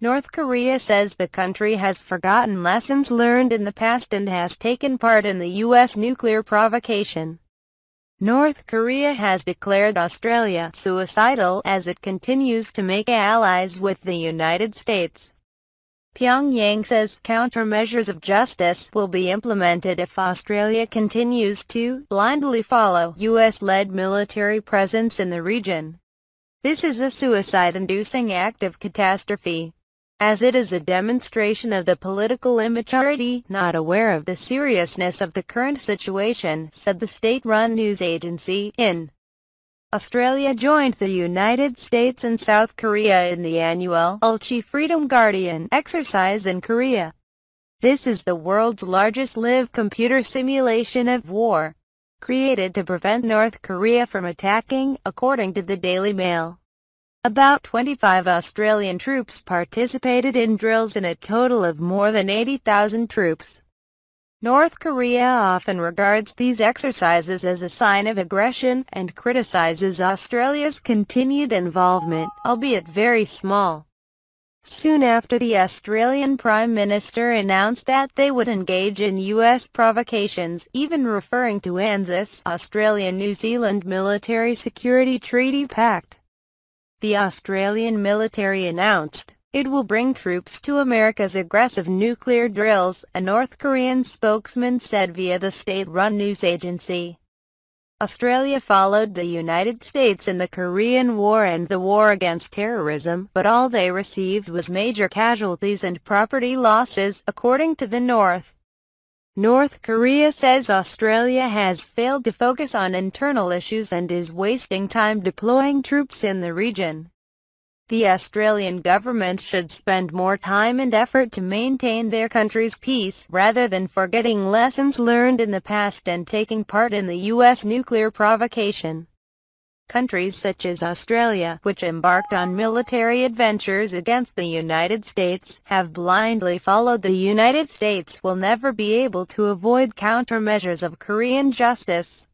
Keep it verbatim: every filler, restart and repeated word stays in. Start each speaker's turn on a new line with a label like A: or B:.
A: North Korea says the country has forgotten lessons learned in the past and has taken part in the U S nuclear provocation. North Korea has declared Australia suicidal as it continues to make allies with the United States. Pyongyang says countermeasures of justice will be implemented if Australia continues to blindly follow U S-led military presence in the region. This is a suicide-inducing act of catastrophe, as it is a demonstration of the political immaturity, not aware of the seriousness of the current situation, said the state-run news agency. In Australia joined the United States and South Korea in the annual Ulchi Freedom Guardian exercise in Korea. This is the world's largest live computer simulation of war, created to prevent North Korea from attacking, according to the Daily Mail. About twenty-five Australian troops participated in drills in a total of more than eighty thousand troops. North Korea often regards these exercises as a sign of aggression, and criticizes Australia's continued involvement, albeit very small. Soon after, the Australian Prime Minister announced that they would engage in U S provocations, even referring to ANZUS, Australia-New Zealand Military Security Treaty Pact. The Australian military announced it will bring troops to America's aggressive nuclear drills, a North Korean spokesman said via the state-run news agency. Australia followed the United States in the Korean War and the war against terrorism, but all they received was major casualties and property losses, according to the North. North Korea says Australia has failed to focus on internal issues and is wasting time deploying troops in the region. The Australian government should spend more time and effort to maintain their country's peace, rather than forgetting lessons learned in the past and taking part in the U S nuclear provocation. Countries such as Australia, which embarked on military adventures against the United States, have blindly followed the United States, will never be able to avoid countermeasures of Korean justice.